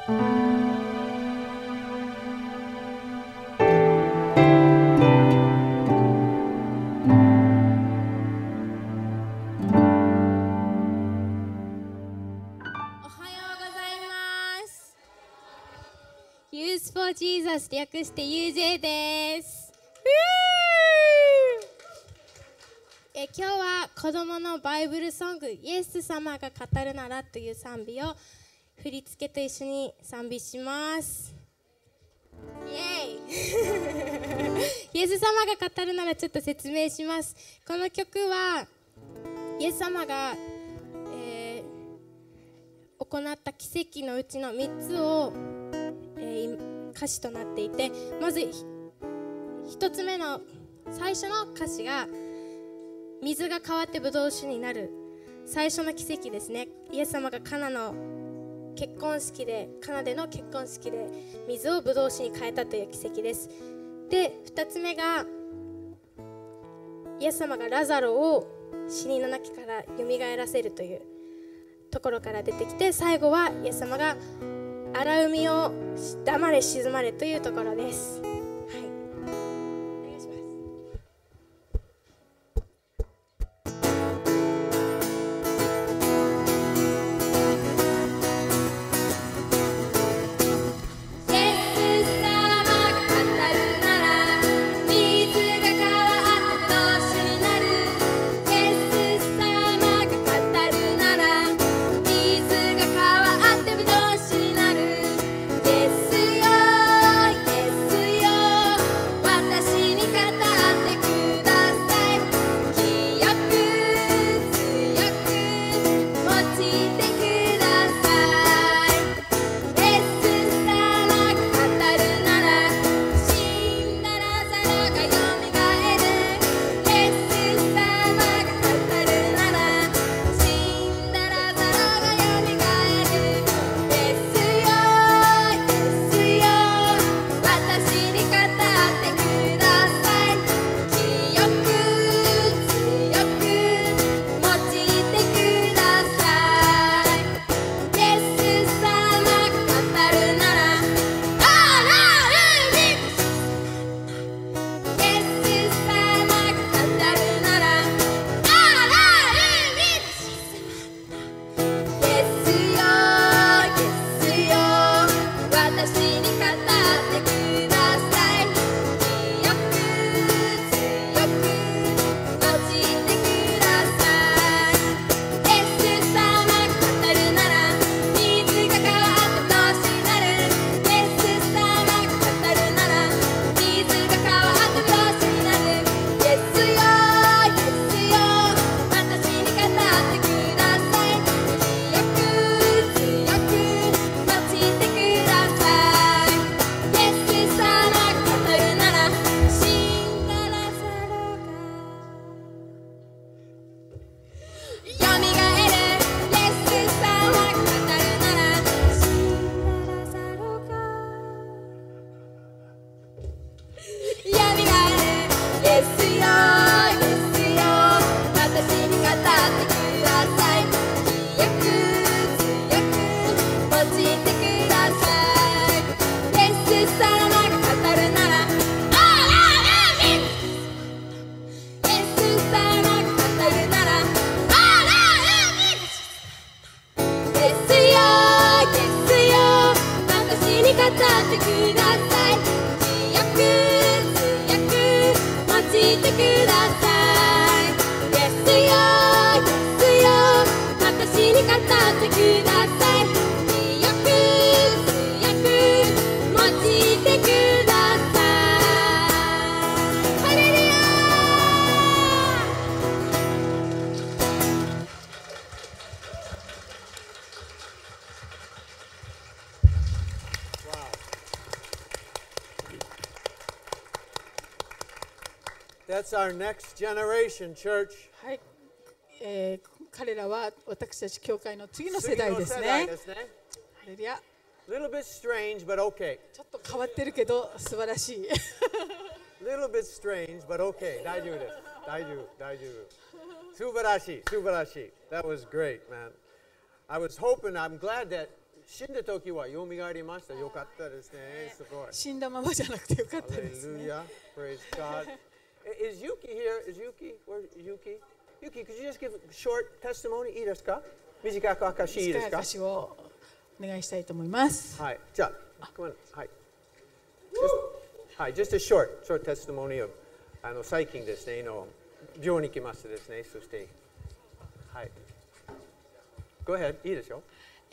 Youth for Jesus 略して UJ です。今日は子供のバイブルソングイエス様が語るならという賛美を振り付けと一緒に賛美します。イエイイエス様が語るならちょっと説明します。この曲はイエス様が、行った奇跡のうちの3つを歌詞となっていて、まず1つ目の最初の歌詞が水が変わってブドウ酒になる最初の奇跡ですね。イエス様がカナでの結婚式で水をブドウ酒に変えたという奇跡です。で、2つ目がイエス様がラザロを死人の中からよみがえらせるというところから出てきて、最後はイエス様が荒海を黙れ沈まれというところです。はい、お願いします。 That's our next generation, church. はい、彼らは私たち教会の次の世代ですね。ハレルヤ。 Little bit strange, but okay. ちょっと変わってるけど素晴らしい。 Little bit strange, but okay. 大丈夫です。大丈夫、大丈夫。素晴らしい、素晴らしい。That was great, man. I was hoping, I'm glad that 死んだ時は蘇りました。よかったですね。すごい。 死んだままじゃなくてよかったですね。 Hallelujah. Praise God. Is Yuki here? Is Yuki? Where's Yuki? Yuki, could you just give a short testimony? いいですか？短く証いいですか？ 証をお願いしたいと思います。 はい。じゃあ、come on. はい。はい。Just a short testimony of 最近ですね、病に来ましてですね、そして、はい。Go ahead. いいですよ。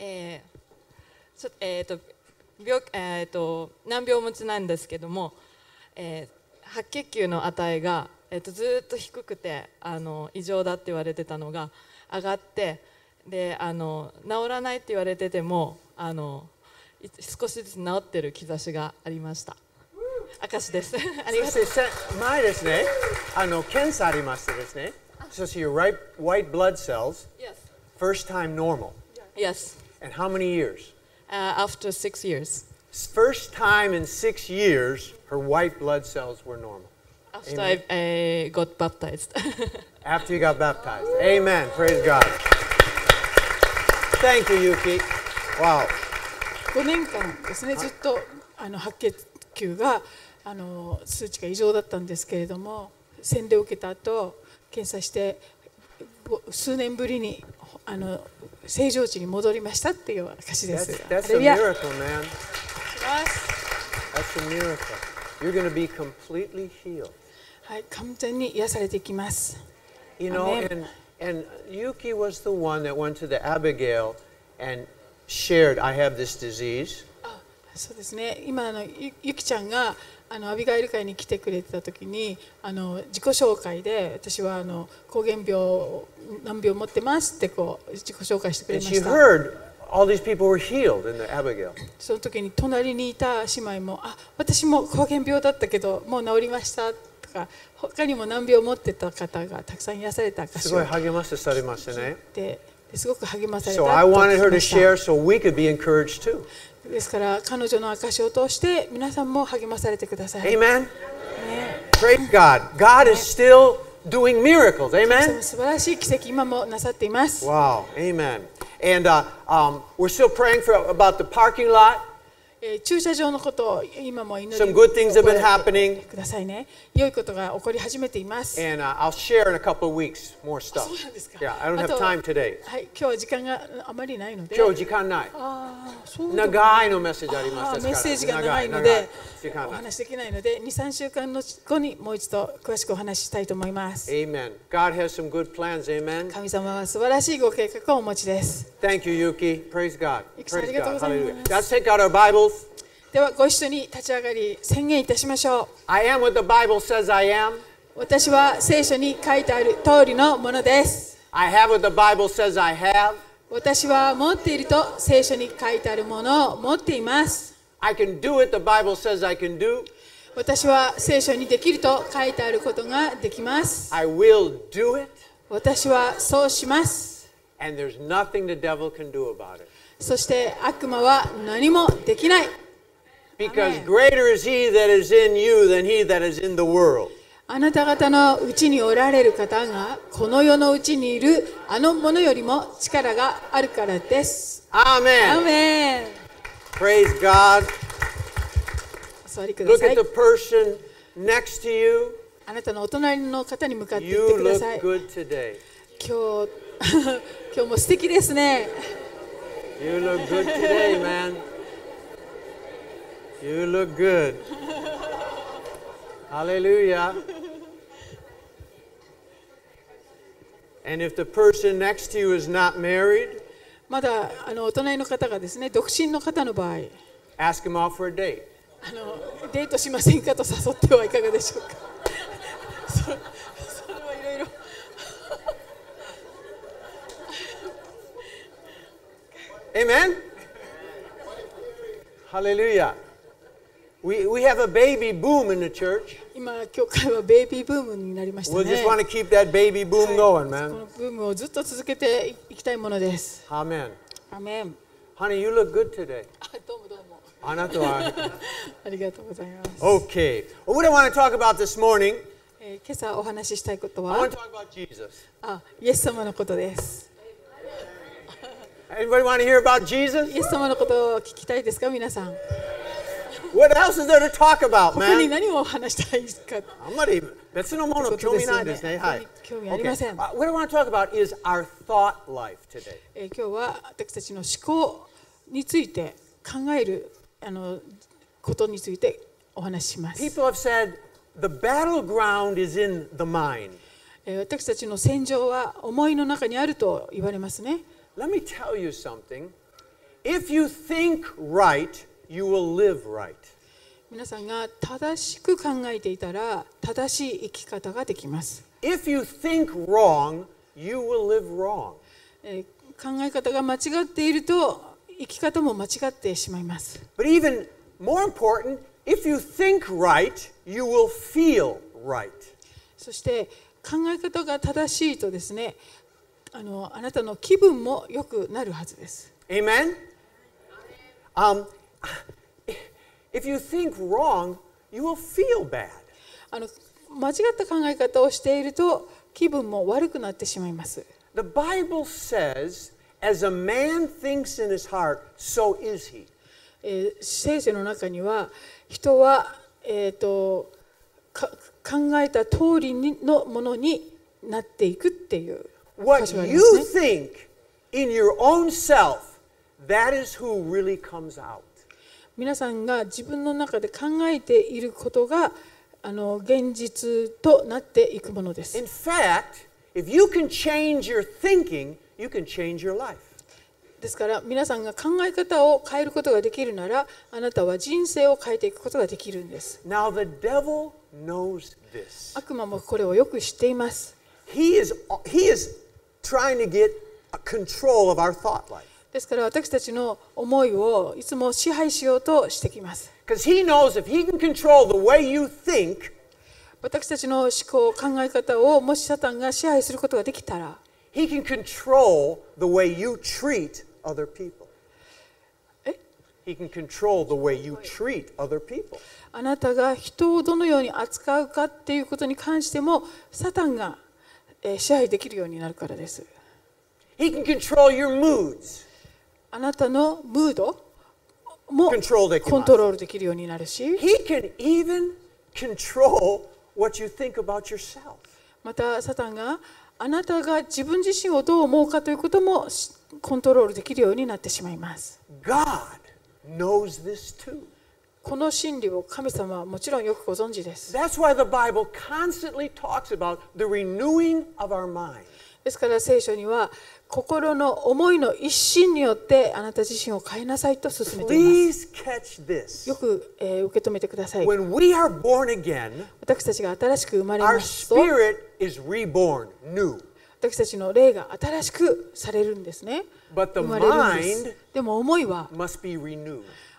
難病持ちなんですけども、白血球の値が、ずっと低くて異常だって言われてたのが上がって、で治らないって言われてても少しずつ治ってる兆しがありました。証です。ありがとう。 そして前ですね、検査ありましてですね、そして your white blood cells, first time normal. Yes. And how many years? After 6 years. First time in 6 years, her white blood cells were normal. After I got baptized. After you got baptized. Amen. Praise God. Thank you, Yuki. Wow. 5年間ですね、ずっと白血球が数値が異常だったんですけれども、洗礼を受けた後検査して数年ぶりに正常値に戻りましたっていう証です。 That's a miracle, man. That's a miracle. You're going to be completely healed. はい、完全に癒されていきます。 You know, and Yuki was the one that went to the Abigail and shared, I have this disease. そうですね。今ゆきちゃんがアビガイル会に来てくれてた時に自己紹介で私は膠原病難病を持ってますってこう自己紹介してくれました。 And she heard all these people were healed in the Abigail. その時に隣にいた姉妹も私も膠原病だったけどもう治りましたとか、他にも難病を持ってた方がたくさん癒された証をですごく励まされたと So I wanted her to share so we could be encouraged too. ですから彼女の証を通して皆さんも励まされてください。 Amen. Praise God. God is still doing miracles. Amen. 素晴らしい奇跡今もなさっています。 Wow. Amen. And we're still praying about the parking lot. 駐車場のことを今も祈り Some good things have been happening. くださいね。良いことが起こり始めています。 And I'll share in a couple of weeks more stuff. そうなんですか。 Yeah, I don't have time today. はい、今日は時間があまりないので。 今日時間ない。長いのメッセージあります。 メッセージが長いのでお話しできないので 2,3 週間後にもう一度詳しくお話ししたいと思います。 Amen. God has some good plans. Amen. 神様は素晴らしいご計画をお持ちです。 Thank you, Yuki. Praise God. Praise God. Hallelujah. Let's take out our Bibles. ではご一緒に立ち上がり宣言いたしましょう。 I am what the Bible says I am. 私は聖書に書いてある通りのものです。 I have what the Bible says I have. 私は持っていると聖書に書いてあるものを持っています。 I can do what the Bible says I can do. 私は聖書にできると書いてあることができます。 I will do it. 私はそうします。 And there's nothing the devil can do about it. そして悪魔は何もできない。 Because greater is he that is in you than he that is in the world. あなた方のうちにおられる方がこの世のうちにいるあのものよりも力があるからです。 Amen. アーメン。 Praise God. お座りくだ Look さ at い。 the person next to you. あなたのお隣の方に向かって言っ You てくだ look さい。 good today. 今日も素敵ですね。 You look good today, man. You look good. Hallelujah. And if the person next to you is not married, まだお隣の方がですね、独身の方の場合、 ask him out for a date. デートしませんかと誘ってはいかがでしょうか。それはいろいろ。 Amen. Hallelujah. We have a baby boom in the church. 今教会はベイビーブームになりました We'll ね。 just want to keep that baby boom going, こ man. のブームをずっと続けていきたいものです。 Amen. アメン。 Honey, you look good today. どうもどうも。 あなたはありがとうございます。 Okay. Well, what I want to talk about this morning, 今朝お話ししたいこと I は want to talk about Jesus. イエス様のことです。 Anybody want to hear about Jesus? イエス様のことを聞きたいですか、皆さん。 What else is there to talk about, 他に man? 何を話したいですか。 あんまり別のもの興味ないですね。はい。 興味ありません。 What I want to talk about is our thought life today. 今日は私たちの思考について考えることについてお話しします。 People have said the battleground is in the mind. 私たちの戦場は思いの中にあると言われますね。 Let me tell you something. If you think right, you will live right. 皆さんが正しく考えていたら正しい生き方ができます。 If you think wrong, you will live wrong. 考え方が間違っていると生き方も間違ってしまいます。 But even more important, if you think right, you will feel right. そして考え方が正しいとですね、あなたの気分も良くなるはずです。 Amen? If you think wrong, you will feel bad. 間違った考え方をしていると気分も悪くなってしまいます。 The Bible says, as a man thinks in his heart, so is he. 聖書の中には人は、考えた通りのものになっていくっていう箇 What 所があり you ますね。 think in your own self, that is who really comes out. 皆さんが自分の中で考えていることが現実となっていくものです。 In fact, if you can change your thinking, you can change your life. ですから皆さんが考え方を変えることができるならあなたは人生を変えていくことができるんです。 Now, the devil knows this. 悪魔もこれをよく知っています。 He is trying to get control of our thought life. ですから私たちの思いをいつも支配しようとしてきます。 Because he knows if he can control the way you think, 私たちの思考、考え方をもしサタンが支配することができたら he can control the way you treat other people. え He can control the way you treat other people. あなたが人をどのように扱うかっていうことに関してもサタンが支配できるようになるからです。 He can control your moods. あなたのムードもコントロールできるようになるし、 He can even control what you think about yourself. またサタンがあなたが自分自身をどう思うかということもコントロールできるようになってしまいます。 God knows this too. この真理を神様はもちろんよくご存知です。 That's why the Bible constantly talks about the renewing of our mind. ですから聖書には心の思いの一心によってあなた自身を変えなさいと勧めています。 Please catch this. よく、受け止めてください。 When we are born again, 私たちが新しく生まれ our ますと spirit is reborn, new. 私たちの霊が新しくされるんですね。 But the 生まれるんです。 mind でも思いは must be renewed.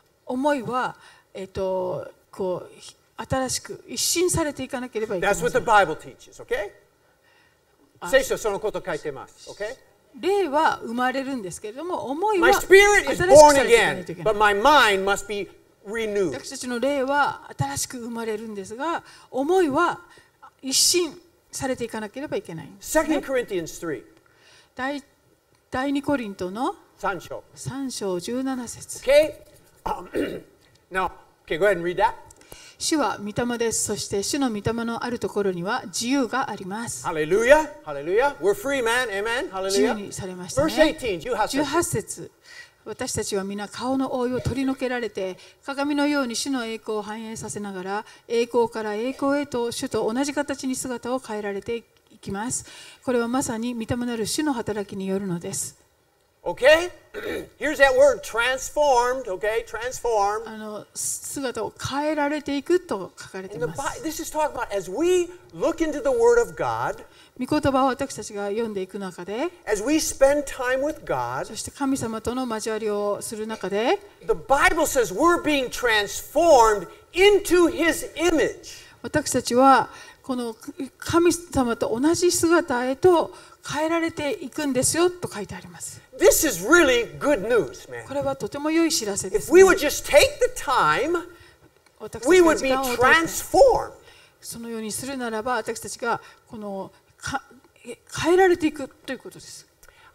こう新しく一新されていかなければいけま That's せ what ん。 the Bible teaches, okay? 聖書そのこと書いてます、okay? 霊は生まれるんですけれども、思い My は spirit 新 is しく born されていかない again, といけない but。my mind must be renewed. 私たちの霊は新しく生まれるんですが、思いは一新されていかなければいけないんですね。 2 Corinthians 3, 第2コリントの 3章。 3章17節。 Okay? Now, okay, go ahead and read that. 主は御霊です。そして主の御霊のあるところには自由があります。 Hallelujah. Hallelujah. We're free, man. Amen. 自由 Hallelujah. にされました Verse ね。 18, 18節。私たちは皆顔の覆いを取り除けられて鏡のように主の栄光を反映させながら栄光から栄光へと主と同じ形に姿を変えられていきます。これはまさに御霊なる主の働きによるのです。 Okay? Here's that word, transformed. Okay? Transformed. 姿を変えられていくと書かれてい And ます。 this is talking about as we look into the Word of God, 御言葉を私たちが読んでいく中で、 as we spend time with God, そして神様との交わりをする中で、 the Bible says we're being transformed into His image. 私たちはこの神様と同じ姿へと変えられていくんですよと書いてあります。 This is really good news, man. これはとても良い知らせで If す、 we ね。 would just take the time, 私た we ちが would 時 be 間を取って transformed. そのようにするならば私たちがこの変えられていくということです。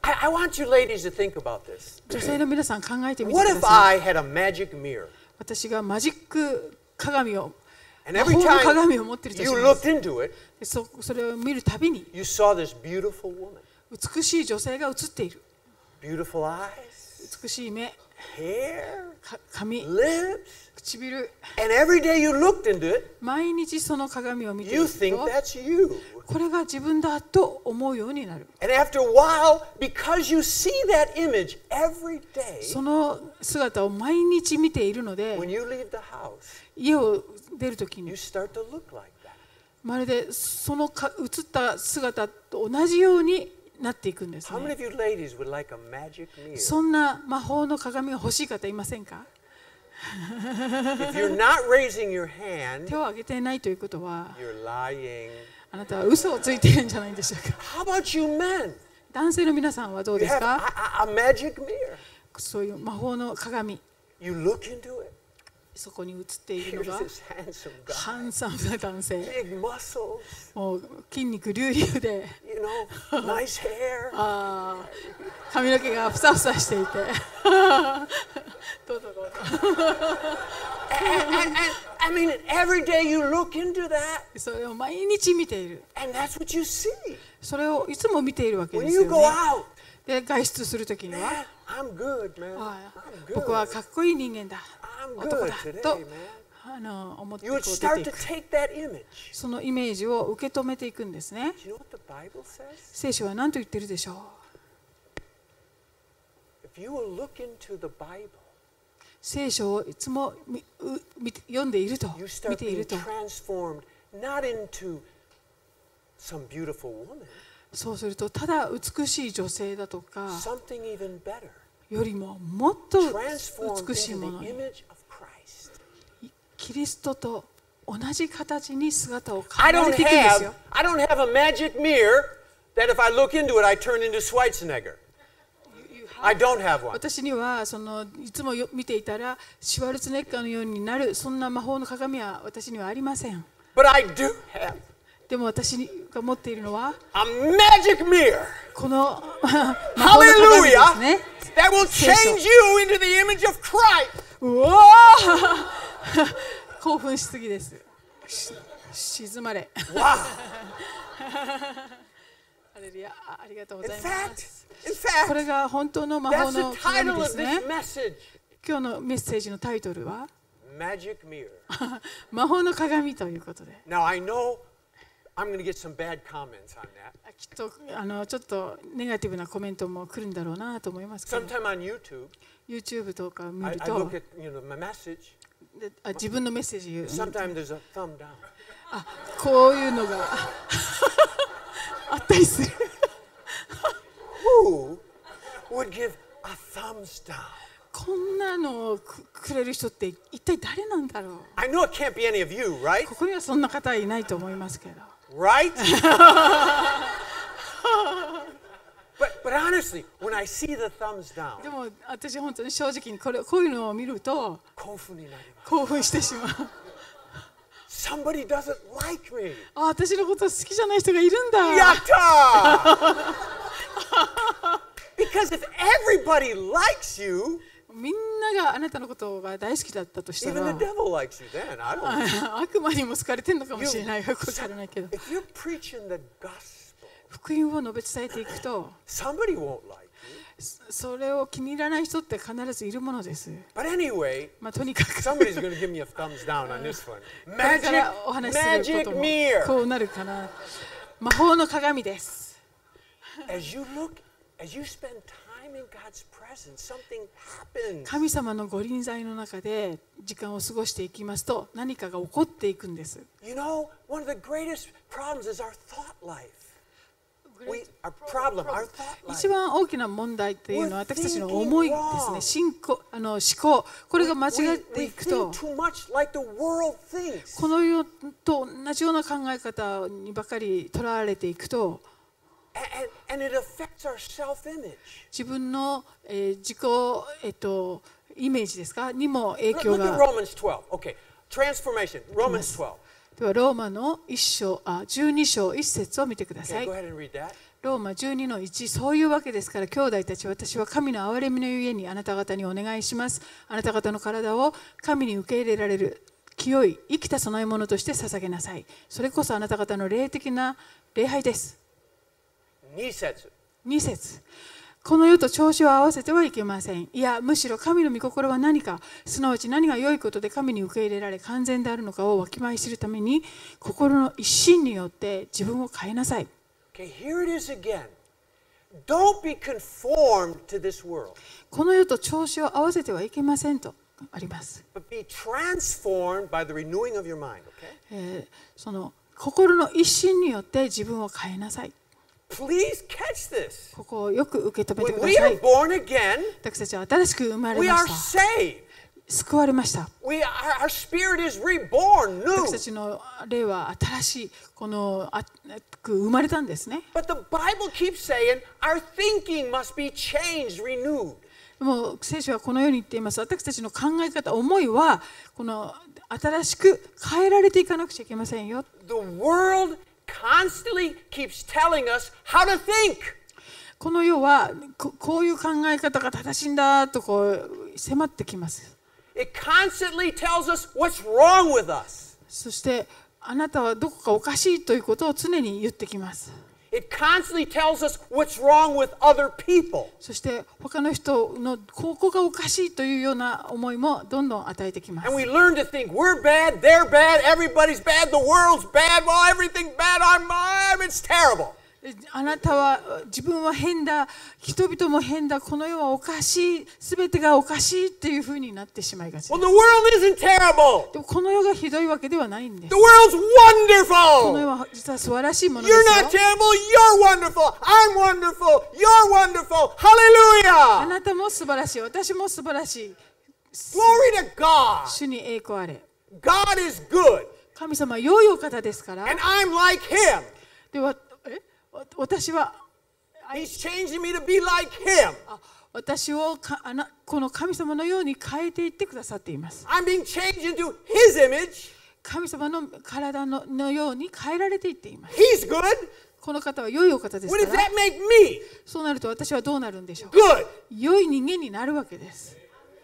I want you ladies to think about this. 女性の皆さん考えてみて What くだ if さい。 I had a magic mirror? 私がマジック鏡を And 魔 every 法の time 鏡を持っているとし you ます looked into it, でそれを見るたびに you saw this beautiful woman. 美しい女性が映っている。 Beautiful eyes, 美しい目、 hair, 髪、 lips. 唇。 And every day you looked into it, 毎日その鏡を見てい you る think と that's you. これが自分だと思うようになる。 And after a while, because you see that image every day, その姿を毎日見ているので when you leave the house, 家を出るとき you に start to look like that. まるでその映った姿と同じようになっていくんです How many ね。 of you ladies would like a magic mirror? そんな魔法の鏡が欲しい方いませんか？ If you're not raising your hand, 手を挙げていないということは you're lying. あなたは嘘をついているんじゃないでしょうか。 How about you men? 男性の皆さんはどう You です have か？ a magic mirror. そういう魔法の鏡、 You look into it. そこに映っているの Here's が this handsome ハ guy. ンサムな男性、 Big muscles, もう筋肉隆々で you know, nice hair. 髪の毛がふさふさしていてどうぞどうぞ And I mean, every day you look into that, それを毎日見ている。 and that's what you see. それをいつも見ているわけ When ですよ you go ね。 out, で外出するときに man, は I'm good, man. あ I'm 僕は good. かっこいい人間だ、 I'm 男 good だ today, と man. 思って You こ would う start 出て to いく。 take that image. そのイメージを受け止めていくんですね。 Do you know what the Bible says? 聖書は何と言ってるでしょう。 If you will look into the Bible, 聖書をいつも読んでいると you 見 start ている being と transformed not into some beautiful woman, そうするとただ美しい女性だとか something even better. よりももっと Transformed 美しい into もの the に image of Christ. キリストと同じ形に姿を I 変え don't ていくんですよ。 have a magic mirror that if I look into it, I turn into Schwarzenegger. I don't have one. 私にはそのいつも見ていたらシュワルツェネッガーのようになるそんな魔法の鏡は私にはありません。 But I do have でも私が持っているのは a magic mirror この魔法の鏡ですね。 that will change you into the image of Christ. うわー興奮しすぎです。静まれ。 Wow. ハレルヤ、ありがとうご In ざいま fact, す。 in こ fact, れが本当の魔法 that's の the 鏡 title で of すね this。message. 今日のメッセージのタイトルは Magic mirror. 魔法の鏡ということで。 Now I know I'm going to get some bad comments on that. きっとちょっとネガティブなコメントも来るんだろうなと思いますけど、 Sometime on YouTube, YouTube とか見 I る look と at my message. で自分のメッセージ言う Sometimes there's a thumb down. こういうのがあったりする。 Who would give a thumbs down? こんなのをくれる人って一体誰なんだろう。 I know it can't be any of you, right? ここにはそんな方はいないと思いますけど。 Right? But honestly, when I see the thumbs down, でも私本当に正直にこういうのを見ると興奮になります。 興奮してしまう。 Somebody doesn't like me. あ、私のこと好きじゃない人がいるんだ。 Yatta! Because if everybody likes you, みんながあなたのことが大好きだったとした even ら the devil likes you then. I don't know. 悪魔にも好かれてるのかもしれないよくわからないけど If you're preaching the gospel, 福音を述べ伝えていくと somebody won't like you. それを気に入らない人って必ずいるものです。 But anyway, まあとにかく somebody's going to give me a thumbs down on this one. これからお話しすること Magic も mirror. こうなるかな。魔法の鏡です。 As you spend time in God's presence, something happens. 神様のご臨在の中で時間を過ごしていきますと何かが起こっていくんです。 You know, one of the greatest problems is our thought life. Our problem, our thought 一 life. 番大きな問題というのは私たちの思いですね。思考、これが間違ってい We くと think too much like the world thinks. この世と同じような考え方にばかりとらわれていくと And it affects our self-image. 自分の、自己、イメージですかにも影 Look 響 at が。 Romans 12. Okay, transformation. Romans 12. ではローマの12章1節を見てくださ Okay, い go。ahead and read that. ローマ12の1、そういうわけですから、兄弟たち、私は神の憐れみのゆえにあなた方にお願いします。あなた方の体を神に受け入れられる清い生きた供え物として捧げなさい。それこそあなた方の霊的な礼拝です。 2節。 2節。この世と調子を合わせてはいけません。いや、むしろ神の御心は何か、すなわち何が良いことで神に受け入れられ完全であるのかをわきまえ知るために、心の一心によって自分を変えなさい。 Okay, here it is again. Don't be conformed to this world, この世と調子を合わせてはいけませんとあります。 but be transformed by the renewing of your mind. Okay? その心の一心によって自分を変えなさい。 Please catch this. ここをよく受け止めて When くだ we さ are い。 born again, 私たちは新しく生まれ we ま are した。 saved. 救われました。 Our spirit is reborn, 私 new. たちの霊は新しいこの生まれたんですね。 But the Bible keeps saying our thinking must be changed, renewed. でも聖書はこのように言っています。私たちの考え方、思いはこの新しく変えられていかなくちゃいけませんよ。 The world constantly keeps telling us how to think. この世はこういう考え方が正しいんだとこう迫ってきます。 It constantly tells us what's wrong with us. そしてあなたはどこかおかしいということを常に言ってきます。 It constantly tells us what's wrong with other people. そして他の人のここがおかしいというような思いもどんどん与えてきます。 And we learn to think we're bad, they're bad, everybody's bad, the world's bad, well, everything's bad, it's terrible. あなたは自分は変だ、人々も変だ、この世はおかしい、すべてがおかしいっていうふうになってしまいがちです。 Well, the world isn't terrible. でもこの世がひどいわけではないんです。 The world's この世 wonderful. は実は素晴らしいもので You're す not よ。 terrible, you're wonderful. I'm wonderful, you're wonderful. あ Hallelujah. なたも素晴らしい、私も素晴らしい。 Glory to God. 主に栄光あれ。 God is good, 神様は良いお方ですから。 and I'm like Him. では私は He's changing me to be like Him. 私をこの神様のように変えていってくださっています。 I'm being changed into His image. 神様の体のように変えられていっています。 He's good. この方は良いお方です What か does ら。 that make me? そうなると私はどうなるんでしょうか。 Good. 良い人間になるわけです。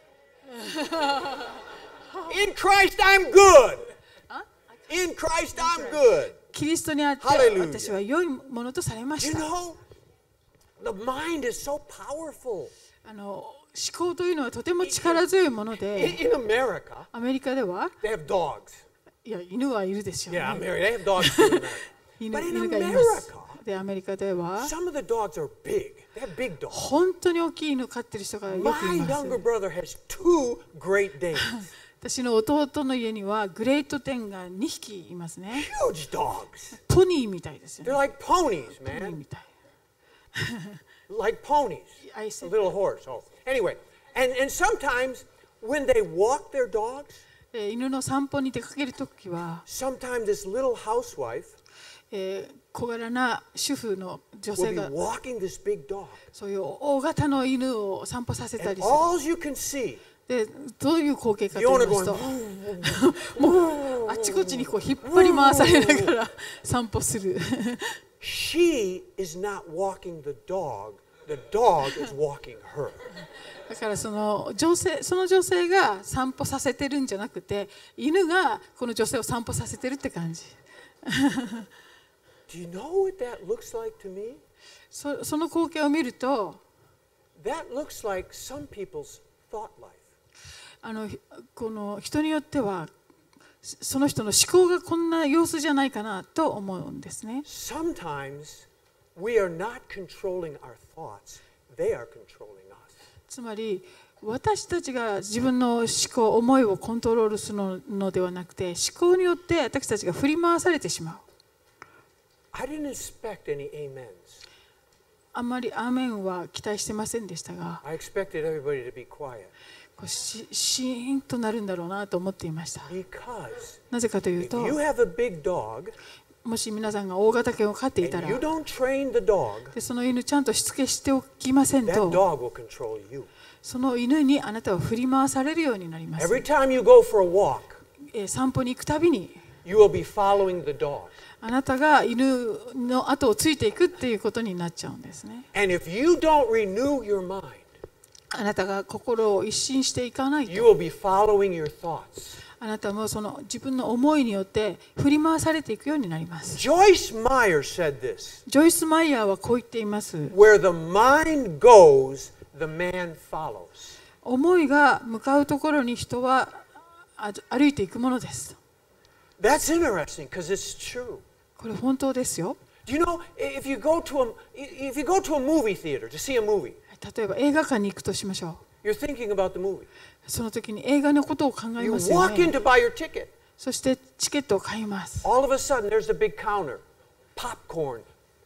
In Christ, I'm good. In Christ, I'm good. キリストにあって Hallelujah. 私は良いものとされま You した。 know, the mind is so powerful. 思考というのはとても力強いもの In, で、 in America, アメリカでは they have dogs. いや犬はいるでしょう Yeah, ね。 America, they have dogs too in America. 犬 But in がいます。 America, でアメリカでは some of the dogs are big. They have big dogs. 本当に大きい犬飼ってる人がよくい My ます。 younger brother has 2 Great Danes. 私の弟の家にはグレートテンが2匹いますね。 Huge dogs. ポニーみたいですよ They're ね。 like ponies, ポニー man. みたい。 Like ponies. I A said little horse. Oh. Anyway, and sometimes when they walk their dogs, 犬の散歩に出かけるときは、 sometimes this little housewife 小柄な主婦の女 will 性 be が walking this big dog. そういう大型の犬を散歩させた And りする。 all you can see, でどういう光景か the と言 owner います going, と、もうあちこちにこう引っ張り回されながら散歩する。 she is not walking the dog is walking her. だからその女性が散歩させてるんじゃなくて、犬がこの女性を散歩させてるって感じ。 Do you know what that looks like to me? その光景を見ると、 That looks like some people's thought life. この人によってはその人の思考がこんな様子じゃないかなと思うんですね。 Sometimes we are not controlling our thoughts, they are controlling us. つまり私たちが自分の思考、思いをコントロールするのではなくて、思考によって私たちが振り回されてしまう。 I didn't expect any amens. あんまりアーメンは期待してませんでしたが、 I expected everybody to be quiet シーンとなるんだろうなと思っていました。 because なぜかという if と、 you have a big dog もし皆さんが大型犬を飼っていた and ら you、don't train the dog, でその犬ちゃんとしつけしておきません that と、 dog will control you. その犬にあなたは振り回されるようになります。 Every time you go for a walk, 散歩に行くたびに、 you will be following the dog. あなたが犬の後をついていくっていうことになっちゃうんですね。 And if you don't renew your mind, あなたが心を一新していかない you と、 will be following your thoughts. あなたもその自分の思いによって振り回されていくようになります。 Joyce Meyer said this: ジョイス・マイヤーはこう言っています。 Where the mind goes, the man follows. 思いが向かうところに人は歩いていくものです。 That's interesting because it's true. これ本当ですよ。 Do you know if you go to a movie theater to see a movie, 例えば映画館に行くとしましょう。 you're thinking about the movie. その時に映画のことを考え You ますよ walk ね。 in to buy your ticket. そしてチケットを買います。 All of a sudden, there's the big counter, popcorn,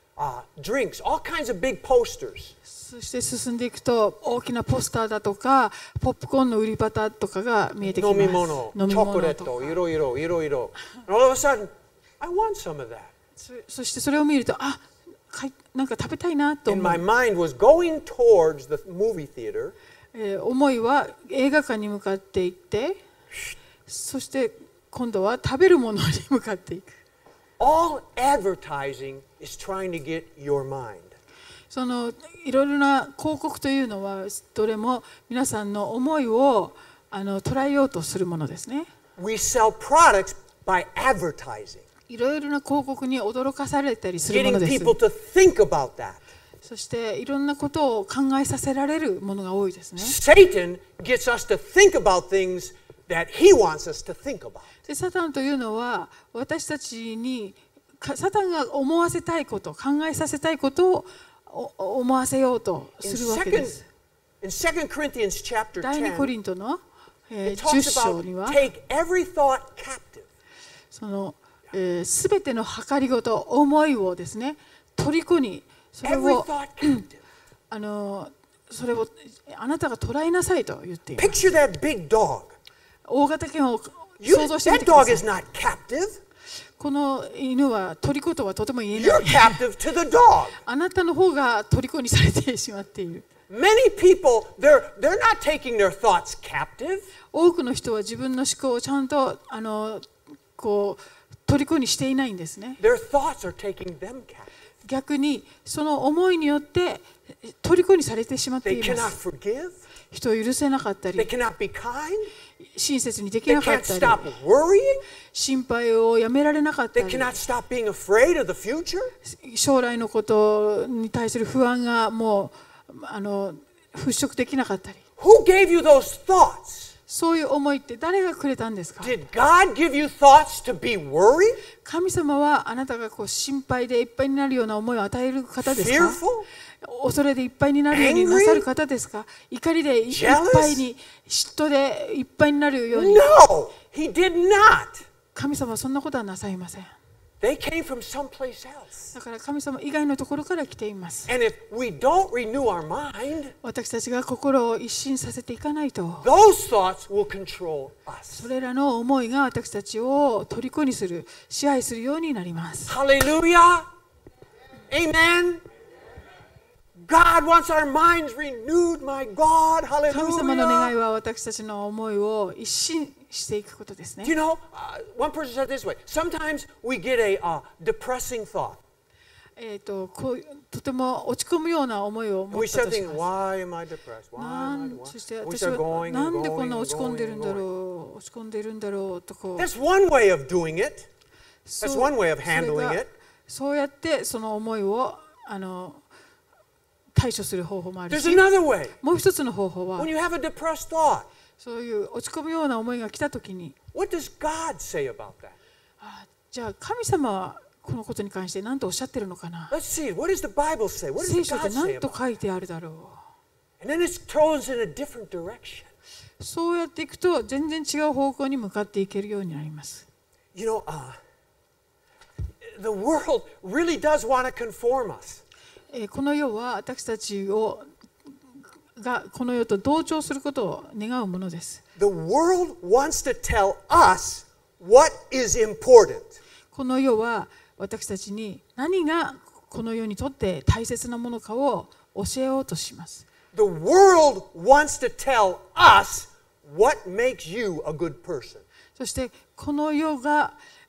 drinks, all kinds of big posters. そして進んでいくと大きなポスターだとかポップコーンの売り場だとかが見えてきます。 飲み物、チョコレート、いろいろ。And all of a sudden, I want some of that. そしてそれを見るとなんか食べたいなと And 思 my う。 mind was going towards the movie theater. 思いは映画館に向かっていってそして今度は食べるものに向かっていく。 All advertising is trying to get your mind. そのいろいろな広告というのはどれも皆さんの思いを捉えようとするものですね。 We sell products by advertising, いろいろな広告に驚かされたりするもの getting です。 people to think about that. そしていろんなことを考えさせられるものが多いですね。 Satan gets us to think about things that he wants us to think about. でサタンというのは私たちにサタンが思わせたいこと考えさせたいことを思わせようと In するわけで 2 す。 Corinthians chapter 第2コリ 10, ントの、 it 10 talks 章に about は take every thought captive. そのすべての計りごと思いをですね虜にそれ Every を thought captive. それをあなたが捉えなさいと言っています。 Picture that big dog. 大型犬を You, 想像してみ that てくだ dog さい is。not captive. この犬は虜とはとても言えな You're い。 captive to the dog. あなたの方が虜にされてしまっている。 Many people, they're not taking their thoughts captive. 多くの人は自分の思考をちゃんとこう虜にしていないんですね。 Their thoughts are taking them captive. 逆にその思いによって虜にされてしまって They いま cannot す。 forgive. 人を許せなかった They り、 cannot be kind. 親切にでき They なか can't ったり、 stop worrying. 心配をやめられなかった They り、 cannot stop being afraid of the future. 将来のことに対する不安がもう払拭できなかったり、 Who gave you those thoughts? そういう思いって誰がくれたんですか？ Did God give you thoughts to be worried? 神様はあなたがこう心配でいっぱいになるような思いを与える方ですか？ Fearful? 恐れでいっぱいになるようになさる方ですか？怒りでいっぱいに、嫉妬でいっぱいになるように。 No, He did not. 神様はそんなことはなさいません。 They came from someplace else. だから神様以外のところから来ています。 And if we don't renew our mind, 私たちが心を一新させていかないと、 those thoughts will control us. それらの思いが私たちを虜にする、支配するようになります。 Hallelujah. Amen. God wants our minds renewed, my God. 神様の願い Hallelujah. は私たちの思いを一新していくことですね Do。you know, one person said this way: sometimes we get a depressing thought. こうとても落ち込むような思いを And 持 we った start とし thinking, ます。 why am I depressed? Why な am I ん depressed? そして We 私 start は going な and んでこ going んな and 落ち込んでる going ん and だ going. ろう、落ち込んでるんだろうとこう。 That's one way of doing it. そう That's one way of それ handling が it. そうやってその思いを対処する方法もある There's し、 another way. もう一つの方法は When you have a depressed thought, そういう落ち込むような思いが来たときに、 what does God say about that? じゃあ神様はこのことに関して何とおっしゃってるのかな。 Let's see. What does the Bible say? What does 聖 the 書で God 何 say と about it? 書いてあるだろう。 And then it throws in a different direction. そうやっていくと全然違う方向に向かっていけるようになります。 You know, the world really does want to conform us. この世は私たちがこの世と同調することを願うものです。 The world wants to tell us what is important. この世は私たちに何がこの世にとって大切なものかを教えようとします。 The world wants to tell us what makes you a good person. そしてこの世が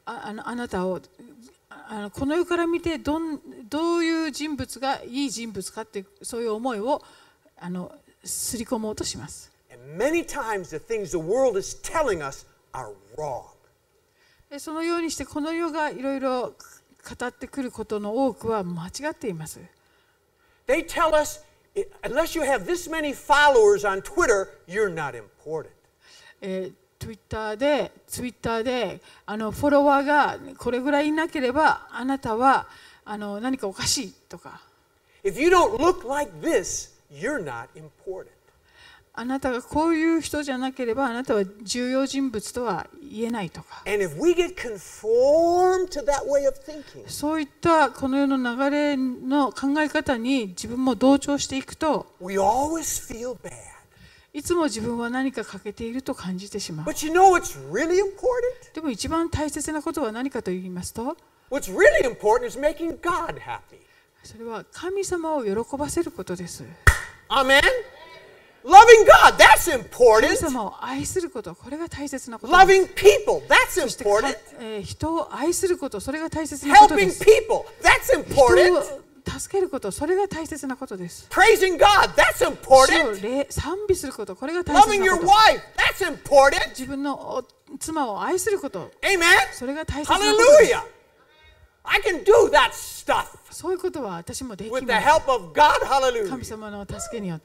あなたをこの世から見てどういう人物がいい人物かっていうそういう思いをすり込もうとします。 And many times the things the world is telling us are wrong. そのようにしてこの世がいろいろ語ってくることの多くは間違っています。 They tell us, unless you have this many followers on Twitter, you're not important. Twitter でフォロワーがこれぐらいいなければあなたは何かおかしいとか。 If you don't look like this, you're not important. あなたがこういう人じゃなければあなたは重要人物とは言えないとか。 And if we get conformed to that way of thinking, そういったこの世の流れの考え方に自分も同調していくと、 we always feel bad. いつも自分は何か欠けていると感じてしまう。 But you know what's really important? でも一番大切なことは何かと言いますと、 What's really important is making God happy. それは神様を喜ばせることです。 Amen? Loving God, that's 神 important. 様を愛すること、これが大切なことです。 Loving people, that's そして important. 人を愛すること、それが大切なことで Helping す。 people, that's 人 important. を助けること、それが大切なことです。 Praising God, that's 主を important. 賛美すること、これが大 Loving 切な your こと。 wife, that's important. 自分の妻を愛すること、 Amen? それが大切なことです。 Hallelujah. I can do that stuff そういうことは私もでき with the ます。 help of God. 神 Hallelujah. 様の助けによって。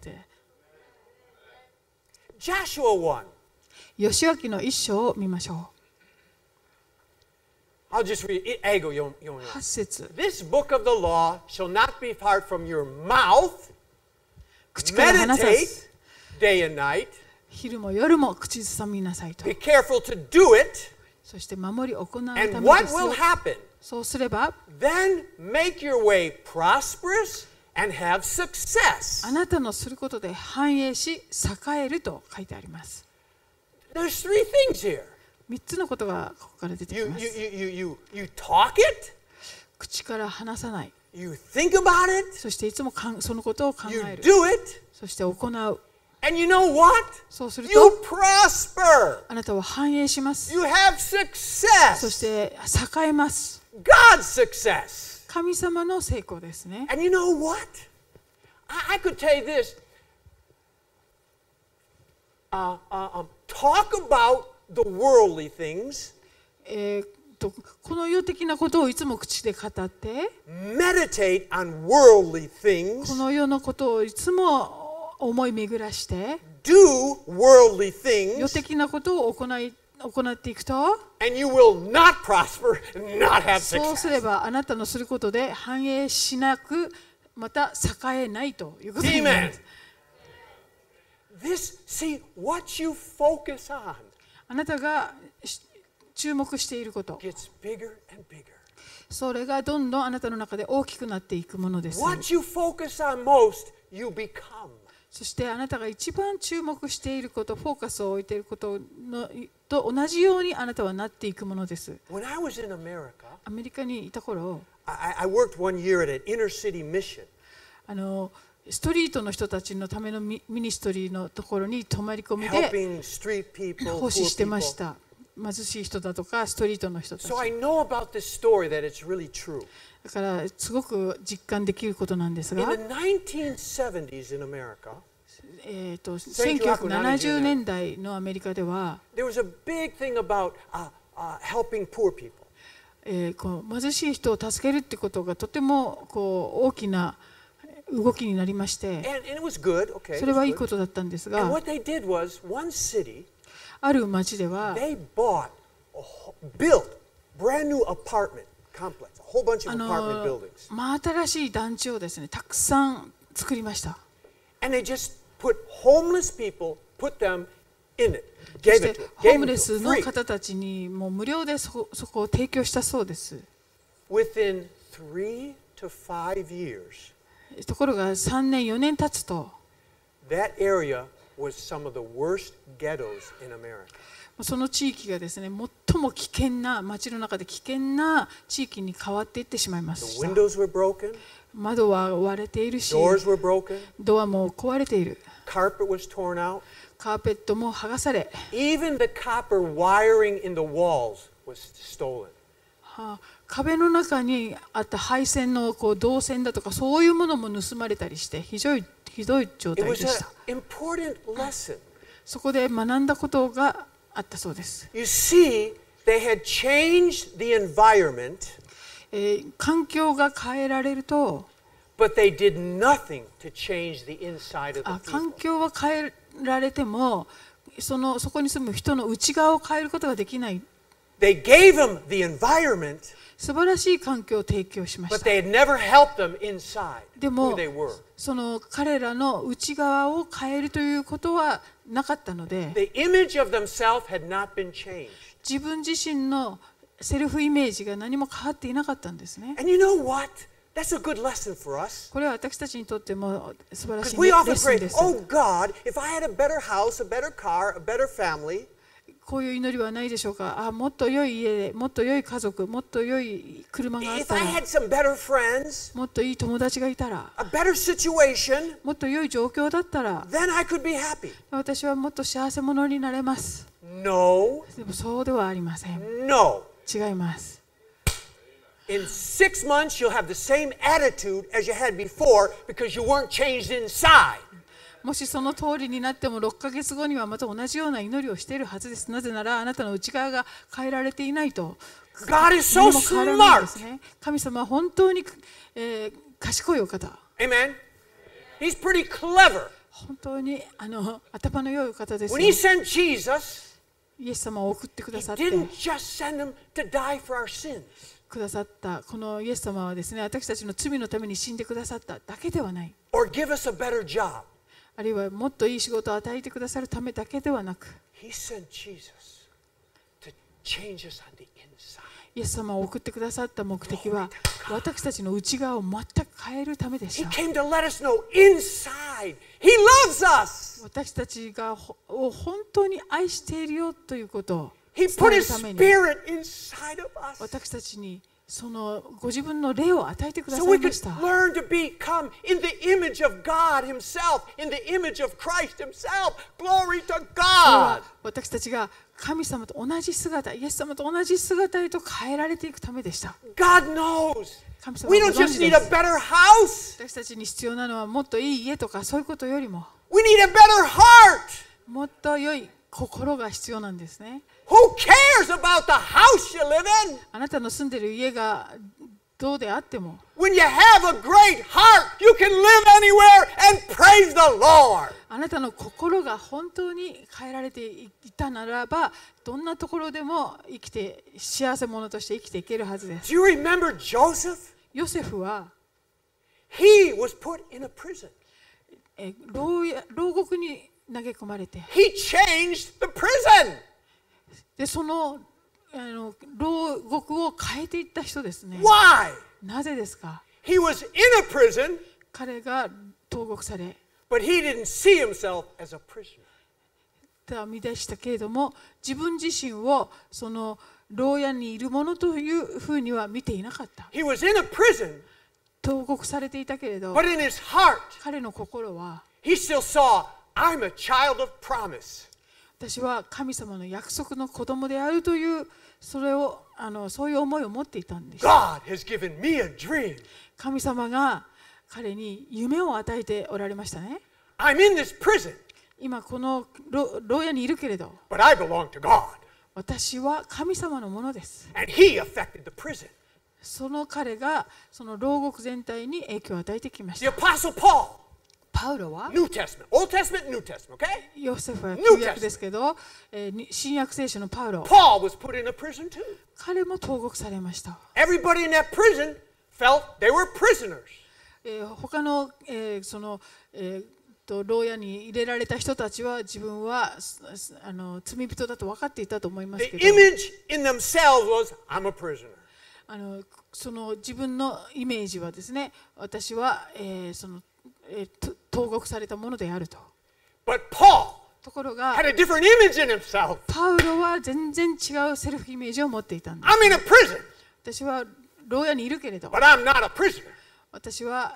Joshua 1. 義明の一章を見ましょ I'll just read it. 英語読みう。 ます。 8節。 This book of the law shall not be far from your mouth. 口から離さ Meditate ず、 day and night. 昼も夜も口ずさみなさいと。 Be careful to do it. そして守り行うため And で what す will よ。 happen? そうすれば、 Then make your way prosperous and have success. あなたのすることで繁栄し、栄えると書いてあります。 There's three things here. 3つのことがここから出てき You, ます。 you talk it, 口から話さない。 you think about it, そしていつもそのことを考 you える。 do it, そして行う。 and you know what? そうする You と、 prosper. あなたは繁栄します。 You have そ success. して栄えます。 God's success. 神様の成功ですね。 And you know what? I could tell you this. Talk about the worldly things. この世的なことをいつも口で語って、 Meditate on worldly こ things. の世のことをいつも思い巡らして、 Do worldly 世 things. 的なことを行っていくと、 And you will not prosper and not have そうすれ success. ばあなたのすることで繁栄しなく、また栄えないということになり Amen. ます。 See, what you focus on あなたが注目していること、 gets bigger and bigger. それがどんどんあなたの中で大きくなっていくものです。 What you focus on most, you become. そしてあなたが一番注目していること、フォーカスを置いていることと同じようにあなたはなっていくものです。 When I was in America, アメリカにいた頃、 I worked 1 year at an inner city mission. ストリートの人たちのためのミニストリーのところに泊まり込みで Helping street people, 奉仕 poor してまし people. た。貧しい人だとかストリートの人たち。 So I know about this story that it's really true. だからすごく実感できることなんです In が、 the 1970s in America, 1970年代のアメリカでは、 there was a big thing about helping poor people. こう貧しい人を助けるってことがとてもこう大きな動きになりまして、 And it was good, okay. it それ was はいい good. ことだったんです And が、 what they did was, one city, ある町では they built brand new apartment complex, a whole bunch of apartment buildings. 真新しい団地をですね、たくさん作りました。 And they just put homeless people, put them in it. そ Gave して it to ホー them. ム Gave レ it ス to の them free. 方たちにもう無料でそこを提供したそうです。 Within 3 to 5 years, ところが3年4年経つと、 that area was some of the worst ghettos in America. その地域がですね、最も危険な、街の中で危険な地域に変わっていってしまいま The した。 windows were broken, 窓は割れているし、 doors were broken, ドアも壊れている。 carpet was torn out. カーペットも剥がされ、 Even the copper wiring in the walls was stolen. 壁の中にあった配線の銅線だとかそういうものも盗まれたりしてひどい状 It 態 was でした。 an important lesson. そこで学んだことがあったそうです。 You see, they had changed the environment, 環境が変えられると but they did nothing to change the inside of the 環 people. 境は変えられてもそこに住む人の内側を変えることができない。 They gave them the environment, 素晴らしい環境を提供しま but した。 they had never helped them inside で who も they were. その彼らの内側を変えるということはなかったので The image of themselves had not been changed. 自分自身のセルフイメージが何も変わっていなかったんですね。 And you know what? That's a good lesson for us. これは私たちにとっても素晴らし Because い we レ often ッスン pray, です oh God, if I had a better house, a better car, a better family, こういう祈りはないでしょうか。もっと良い家でもっと良い家族もっと良い車があっ if た I ら had some better friends, もっといい友達がいたら a better situation, もっと良い状況だったら then I could be happy. 私はもっと幸せ者になれます。 No, でもそうではありません。 no. 違います。 In 6 months, you'll have the same attitude as you had before because you weren't changed inside. もしその通りになっても6ヶ月後にはまた同じような祈りをしているはずです。なぜならあなたの内側が変えられていないと。 God is 何 so も変わらないんです smart. ね。神様は本当に、賢いお方。 Amen. He's pretty clever. 本当に頭の良いお方です When よ。 He sent Jesus, イエス様を送ってく He ださって didn't just send Him to die for our sins. くださったこのイエス様はですね、私たちの罪のために死んでくださっただけではない。 Or give us a better job. あるいはもっといい仕事を与えてくださるためだけではなく、 He sent Jesus to change us on the inside. イエス様を送ってくださった目的は私たちの内側を全く変えるためでし He た。 came to let us know inside He loves us. 私たちがを本当に愛しているよということを He 伝 put える His ために Spirit inside of us 私たちにそのご自分の霊を与えてくだ so さ we いま could した。 learn to become in the image of God Himself, in the image of Christ Himself. Glory to それ God. は私たちが神様と同じ姿、イエス様と同じ姿へと変えられていくためでした。 God knows. 神様 We は don't ご存 just 知 need で a す。 better house. 私たちに必要なのはもっといい家とかそういうことよりも We need a better heart. もっと良い心が必要なんですね。 Who cares about the house you live in? あなたの住んでいる家がどうであっても When you have a great heart, you can live anywhere and praise the Lord. あなたの心が本当に変えられていたならばどんなところでも生きて幸せ者として生きていけるはずです。 Do you remember Joseph? ヨセフは He was put in a prison. 牢獄に投げ込まれて He changed the prison. でその牢獄を変えていった人ですね。 Why? なぜですか。 He was in a prison, 彼が投獄され but he didn't see himself as a prisoner. た身でしたけれども自分自身をその牢屋にいるものというふうには見ていなかった。 He was in a prison, 投獄されていたけれど but in his heart, 彼の心は he still saw, I'm a child of promise. 私は神様の約束の子供であるというそういう思いを持っていたんです。 God has given me a dream. 神様が彼に夢を与えておられましたね。 I'm in this prison, 今この牢屋にいるけれど but I belong to God. 私は神様のものです。 And he affected the prison. その彼がその牢獄全体に影響を与えてきまし The た。 Apostle Paul, パウロは New Testament, Old Testament, New Testament, okay? ヨセフは New 旧約ですけど、新約聖書のパウロ Paul was put in a prison too. 彼も投獄されました。 Everybody in that prison felt they were prisoners. 他の、牢屋に入れられた人たちは自分は罪人だと分かっていたと思います The けど image in themselves was, I'm a prisoner. その自分のイメージはですね私は、投獄されたものであると。 But Paul ところが had a different image in himself. パウロは全然違うセルフイメージを持っていたんです。 I'm in a prison, 私は牢屋にいるけれど but I'm not a prisoner. 私は、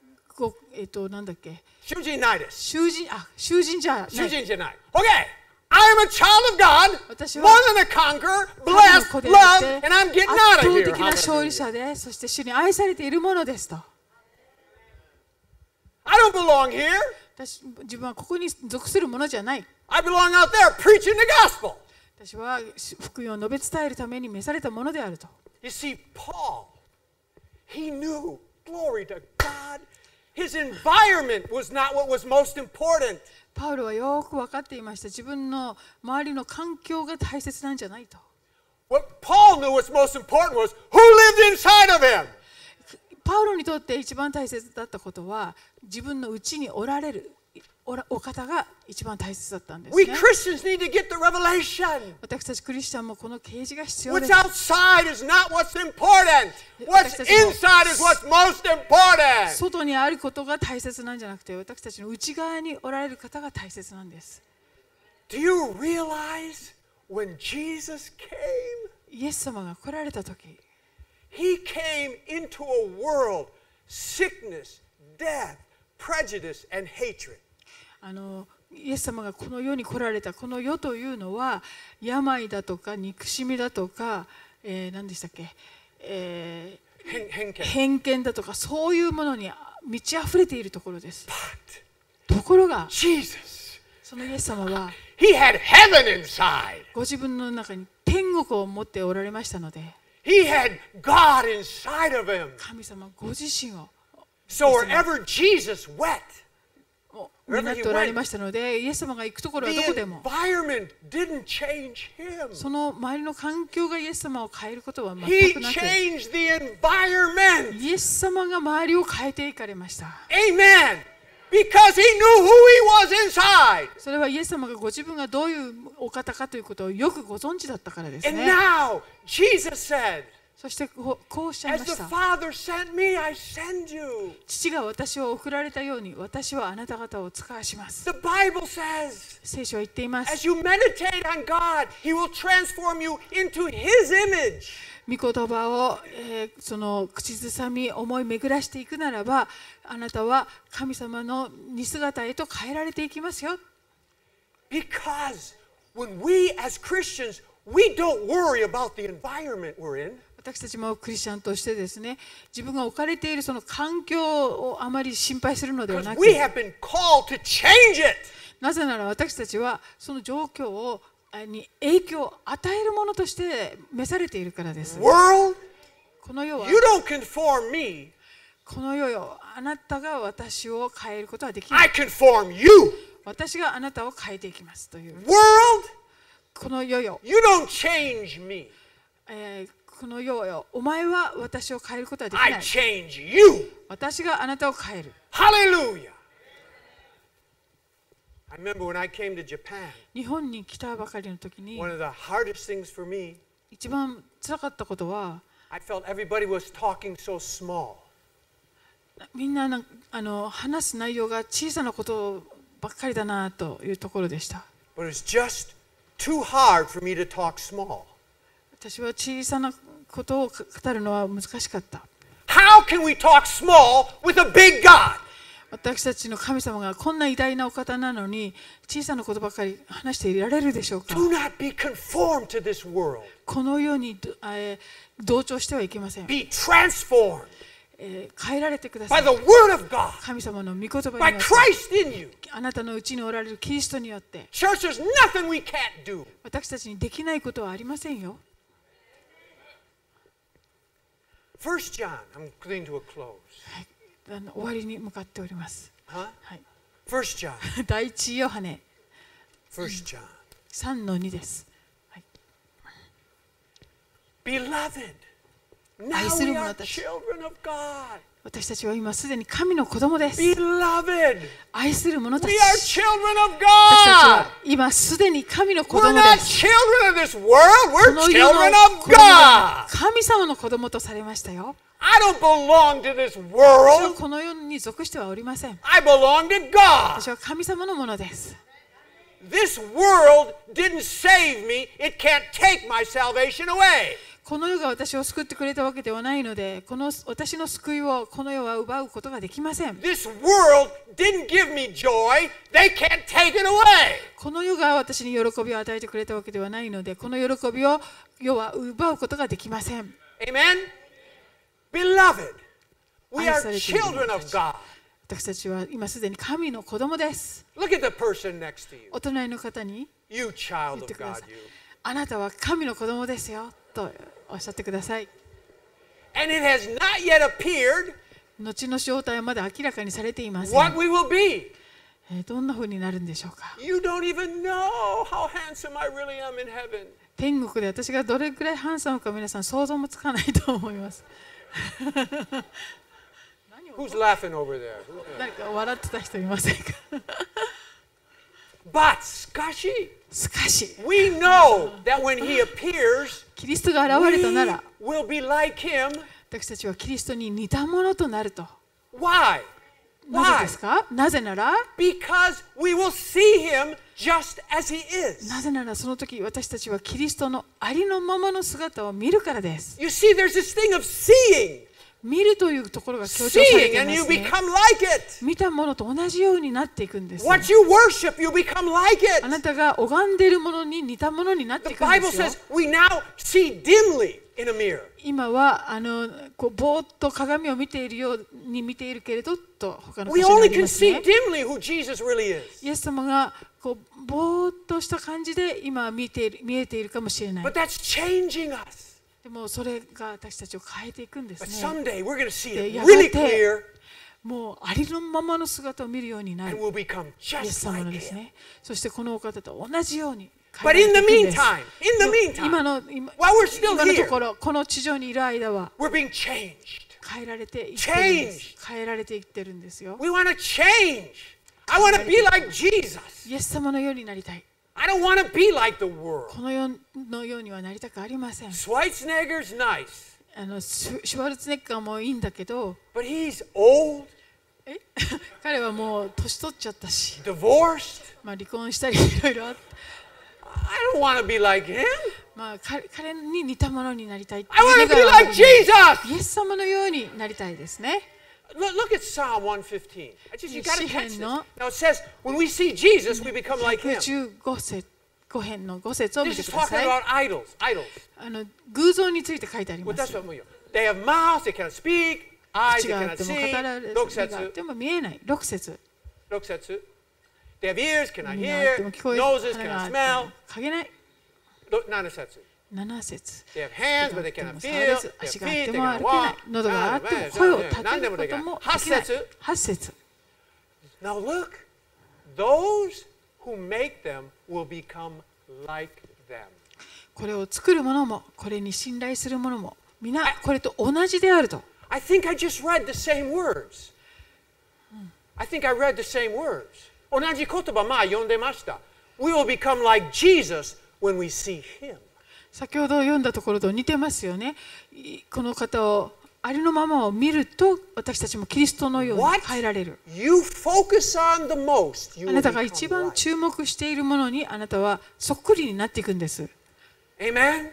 なんだっけ Shujinitis. 囚人じゃない。 Shujinjanai. Okay, I am a child of God, 私 more は than a conqueror, 神の blessed, 子で loved, あって and I'm getting 圧 out of 倒 here. 的な勝利 Hallelujah. 者で、そして主に愛されているものですと。 I don't belong here. 自分はここに属するものじゃない。 I belong out there preaching the gospel. 私は福音を述べ伝えるために召されたものであると。 You see, Paul, he knew, glory to God, his environment was not what was most important. パウロはよく分かっていました。自分の周りの環境が大切なんじゃないと。 What Paul knew was most important was who lived inside of him. パウロにとって一番大切だったことは、自分の内におられるお方が一番大切だったんですね。 We Christians need to get the revelation. 私たちクリスチャンもこの啓示が必要で What's す。 outside is not what's important. What's inside is what's most important. 外にあることが大切なんじゃなくて、私たちの内側におられる方が大切なんです。 Do you realize when Jesus came, イエス様が来られたとき、 he came into a world, sickness, death, prejudice, and hatred. イエス様がこの世に来られたこの世というのは、病だとか憎しみだとか、何でしたっけ、偏見だとか、そういうものに満ち溢れているところです。 But ところが Jesus, そのイエス様は he had heaven inside. ご自分の中に天国を持っておられましたので、 He had God inside of him. 神様ご自身を So wherever Jesus went, 担っておられましたので、イエス様が行くところはどこ the でも environment didn't change him. その周りの環境がイエス様を変えることは全 He くなく、 changed the environment. イエス様が周りを変えていかれました。 Amen. Because he knew who he was inside. それはイエス様がご自分がどういうお方かということをよくご存知だったからです And ね。 now Jesus said, そしてこうおっしゃい as まし the た。 Father sent me, I send you. 父が私を送られたように、私はあなた方を使わします。 The Bible says, 聖書は言っています。 as you meditate on God, he will transform you into his image. 御言葉を、その口ずさみ思い巡らしていくならば、あなたは神様の似姿へと変えられていきますよ。 Because when we as Christians, we don't worry about the environment we're in. 私たちもクリスチャンとしてですね、自分が置かれているその環境をあまり心配するのではな Because く、 we have been called to change it. なぜなら私たちはその状況に影響を与えるものとして召されているからです。 World, この世は you don't conform me. この世よ、あなたが私を変えることはできな I い。 conform you. 私があなたを変えていきますという。 World, この世よ、 you don't change me. この世よ、お前は私を変えることはでき I ない。 change you. 私があなたを変える。 Hallelujah. I remember when I came to Japan, 日本に来たばかりの時に one of the hardest things for me, 一番辛かったことは、 I felt everybody was talking so small. みんな話す内容が小さなことばっかりだなというところでした。 But it's just too hard for me to talk small. 私は小さなことを語るのは難しかった。 How can we talk small with a big God? 私たちの神様がこんな偉大なお方なのに小さなことばかり話していられるでしょうか。 Do not be conformed to this world. このように同調してはいけません。 Be transformed 変えられてくださ by い。 the word of God, 神様の御言葉 by によって、 Christ in you. あなたのうちにおられるキリストによって、 Church, there's nothing we can't do. 私たちにできないことはありませんよ。 First John, I'm getting to a close. 終わりに向かっております。 Huh? はい、 First John, 第一ヨハネ First John. 3-2です。はい、 Beloved, 愛 now する we 者 are たち。 children of God. 私たちは今すでに神の子供です。 Beloved, 愛する者た we ち。 are 私 children of たちは God. 今すでに神の子 We're 供で not す。 children of this world. こ We're の世の children 子 of 供が God. 神様の子供とされましたよ。 I don't belong to this 私は world. この世に属してはおりません。 I belong to God. 私は神様のものです。 This world didn't save me. It can't take my salvation away. この世が私を救ってくれたわけではないので、この私の救いをこの世は奪うことができません。 This world didn't give me joy. They can't take it away. この世が私に喜びを与えてくれたわけではないので、この喜びを世は奪うことができません。 Amen? Beloved, we are 愛されている者 children た of ち。 God. 私たちは今すでに神の子供です。 Look at the person next to you. お隣の方に You child 言っ of てくだ God, さい you. あなたは神の子供ですよとおっしゃってください。 And it has not yet appeared 後の正体はまだ明らかにされていません。 what we will be. どんな風になるんでしょうか。 You don't even know how handsome I really am in heaven. 天国で私がどれくらいハンサムか皆さん想像もつかないと思います。 Who's laughing over there? 誰か笑ってた人いませんか。 But, Skashi, しかし we know that when he appears, キリストが現 we れたなら will be like him. 私たちはキリストに似たものとなると。 Why? なぜ Why? ですか。なぜなら Because we will see him just as he is. なぜならその時私たちはキリストのありのままの姿を見るからです。 You see, there's this thing of seeing. 見るというところが強調され Seeing, てい and ま you すね。 become like it. 見たものと同じようになっていくんです。 What you worship, you become like あな it. たが拝んでいるものに似たものになって The いくんで Bible すよ。 says we now see dimly in a mirror. 今はこうぼーっと鏡を見ているように見ているけれどと他の箇 We 所にあ only り can ます see ね。 dimly who Jesus really is. イエス様がこうぼーっとした感じで今見えているかもしれない。 But that's changing us. でもそれが私たちを変えていくんです But ね。 someday we're going to see で it や really がて clear もうありのままの姿を見るようにな and る we'll become イエス just 様 like のです him. ね。そしてこのお方と同じように But 変え in ら the れていくんです。 meantime, 今 while の we're still 今のと here, ころこの地上にいる間は we're being changed. 変えられていってるんです。 Changed. 変えられていってるんですよ。 We want to change. I want to be like Jesus. イエス様のようになりたい。 I don't want to be like the world. この世のようにはなりたくありません。 Schwarzenegger's nice, シュワルツェネッガーもいいんだけど、 but he's old, 彼はもう年取っちゃったし、 divorced. 離婚したりいろいろあって、 I don't want to be like him. 彼に似たものになりたいって I いう want to 願 be いは like Jesus. イエス様のようになりたいですね。 Look at Psalm 115. You got to catch this. 詩篇の Now it says, when we see Jesus, we become like him. 115編の5節を見 This て is くだ talking さい。 about idols. 偶像について書いてあります。 They have mouths, they cannot speak, eyes, 口 they があっ cannot ても語 see. られる、 6 目があっ節。 ても見えない。6節。 6節。They have ears, cannot 耳があって hear, も聞こえる。 noses, 鼻があ cannot って smell. も嗅げない。 7節。 7節。 They have hands, 手 but が they あっても cannot 触 feel. れず、 They 足 have があっ feet, て they も cannot 歩けない walk.。 喉があっても声を立てることもできない。8節。 Now look, those who make them will become like them. これを作る者も、これに信頼する者も、皆これと同じであると。 I think I just read the same words. I think I read the same words. 同じ言葉、読んでました。We will become like Jesus when we see him. 先ほど読んだところと似てますよね。この方をありのままを見ると、私たちもキリストのように変えられる。 You focus on the most, you あ will なたが一 become 番 like. 注目しているものにあなたはそっくりになっていくんです。 Amen?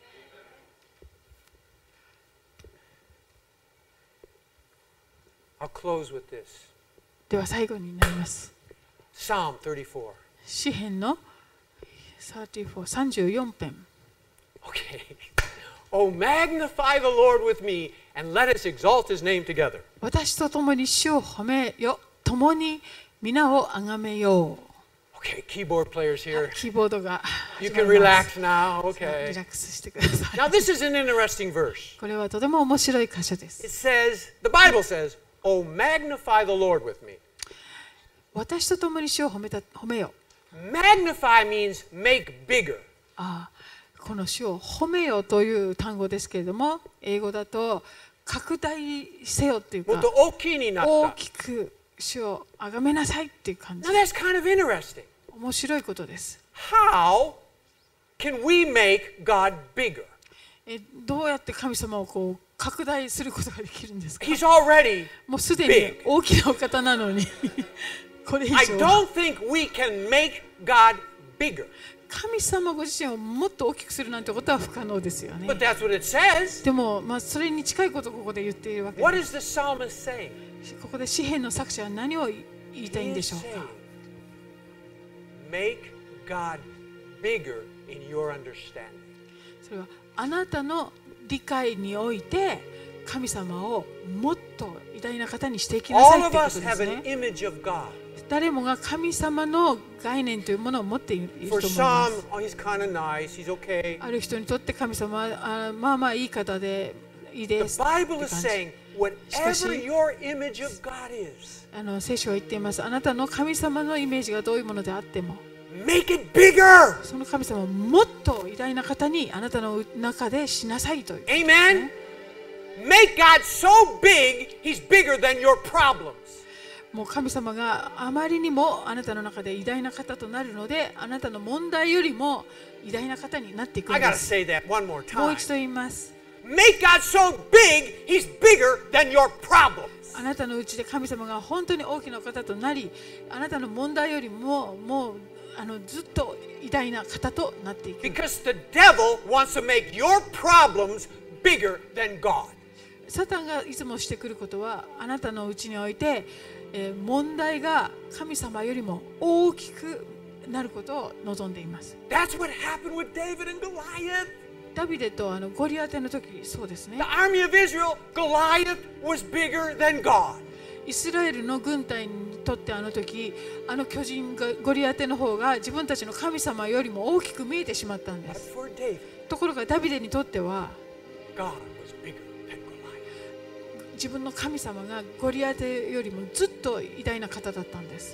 I'll close with this. では最後になります。 Psalm 34. 詩編の34編。 Okay. Oh, magnify the Lord with me and let us exalt his name together. 私と共に主を褒めよ、共に皆をあがめよう。 Okay, keyboard players here. キーボードが You 始ま can ります relax now. リ Okay. ラックスしてください。 Now, this is an interesting verse. これはとても面白い箇所で It す。 says, the Bible says, Oh, magnify the Lord with me. 私と共に主を褒めよ。 Magnify means make bigger. この主を褒めよという単語ですけれども、英語だと拡大せよっていうか、 もっと大きいになった。 大きく主をあがめなさいっていう感じ Now,。that's kind of interesting. 面白いことです。 How can we make God bigger? どうやって神様をこう拡大することができるんですか。 He's already もうすでに大きなお方なのにこれ以 I 上 don't think we can make God bigger. 神様ご自身をもっと大きくするなんてことは不可能ですよね。 But that's what it says. でも、それに近いことをここで言っているわけ What で is the psalmist saying? す。ここで詩篇の作者は何を言いたいん He で is しょうか。 saying, make God bigger in your understanding. それはあなたの理解において神様をもっと偉大な方にしていきなさい All と of いうこと us で have す an ね。 image of God. 誰もが神様の概念というものを持っていると思 For いま some, す。 oh, he's kind of nice, he's okay. ある人にとって神様はまあまあいい方でいい The ですって Bible is 感じ。 saying, whatever your image of God is, 聖書は言っています。あなたの神様のイメージがどういうものであっても、 make it bigger. その神様をもっと偉大な方にあなたの中でしなさいという。 Amen? Make God so big, he's bigger than your problems. もう神様があまりにもあなたの中で偉大な方となるので、あなたの問題よりも偉大な方になっていくん I で gotta す。 say that one more もう time. 一度言います。 Make God so big, he's bigger than your problems. あなたのうちで神様が本当に大きな方となり、あなたの問題よりももうずっと偉大な方となっていく。 Because the devil wants to make your problems bigger than God. サタンがいつもしてくることは、あなたのうちにおいて、問題が神様よりも大きくなることを望んでいます。 That's what happened with David and Goliath. ダビデとゴリアテの時、そうですね The。army of Israel, Goliath was bigger than God. イスラエルの軍隊にとって時、巨人がゴリアテの方が自分たちの神様よりも大きく見えてしまったんで But す。 for David, ところがダビデにとっては、 God was bigger than Goliath. 自分の神様がゴリアテよりもずっと偉大な方だったんです。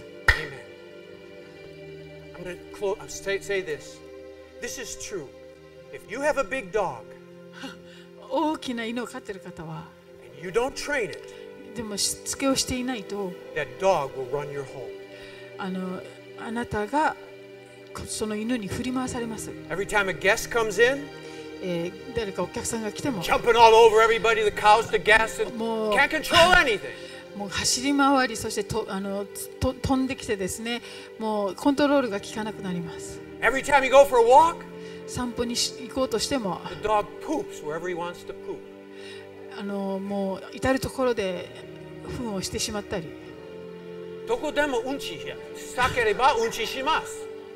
Amen. I'm going to say this. This is true. If you have a big dog 大きな犬を飼っている方は、 and you don't train it, でもしつけをしていないと、 that dog will run your home. あなたがその犬に振り回されます。 Every time a guest comes in, 誰かお客さんが来ても、 jumping all over everybody, the cows, the gas, and もう can't control anything. もう走り回り、そして飛んできてですね、もうコントロールが効かなくなります。 Every time you go for a walk, 散歩に行こうとしても、 the dog poops wherever he wants to poop. もう至るところで糞をしてしまったり、 どこでもうんちしたければうんちします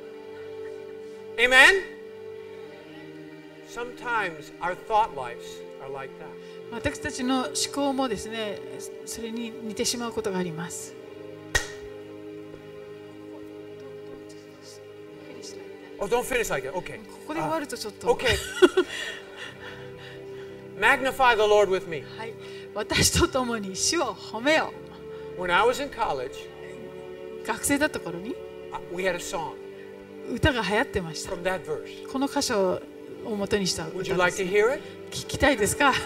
。Amen? Sometimes our thought lives are like that. 私たちの思考もですね、それに似てしまうことがあります。 Oh, don't finish like that. Okay. ここで終わるとちょっと、 Okay. Magnify the Lord with me. はい、私と共に主を褒めよ When I was in college, う。学生だった頃に we had a song 歌が流行ってました。 from that verse. この箇所を元にした歌 Would で you す。 like to hear it? 聞きたいですか？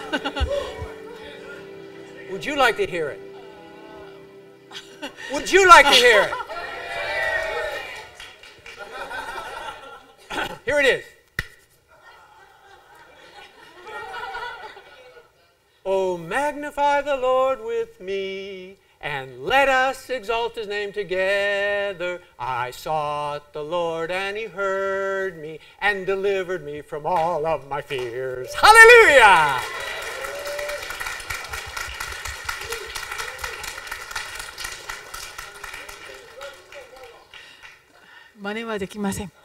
Would you like to hear it? Would you like to hear it? Here it is. Oh, magnify the Lord with me, and let us exalt his name together. I sought the Lord, and he heard me, and delivered me from all of my fears. Hallelujah! 真似はできません。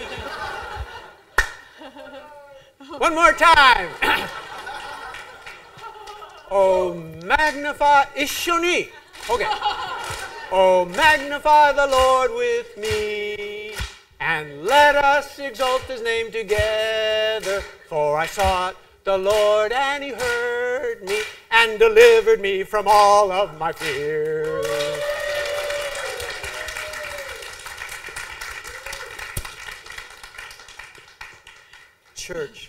One more time. Oh, magnify. 一緒に. Okay. Oh, magnify the Lord with me, and let us exalt his name together. For I sought the Lord, and he heard me, and delivered me from all of my fears. Church,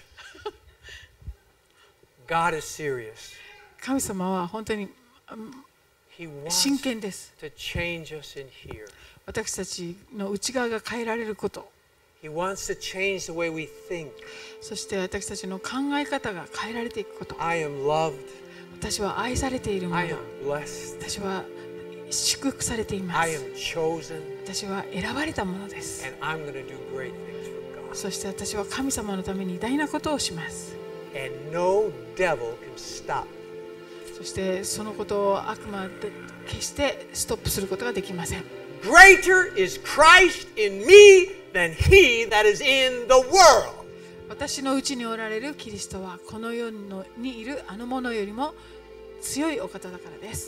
God is serious. 神様は本当に He 真 wants 剣です。 to change us in here. 私たちの内側が変えられること、 He wants to change the way we think. そして私たちの考え方が変えられていくこと。 I am loved. 私は愛されているもの I am。blessed. 私は祝福されていま I す。 am chosen, 私は選ばれたものです。 and I'm going to do great things for God. そして私は神様のために偉大なことをします。 And no devil can stop. そしてそのことを悪魔で決してストップすることができません。 Greater is Christ in me than he that is in the world. 私のうちにおられるキリストはこの世にいるあの者よりも強いお方だからです。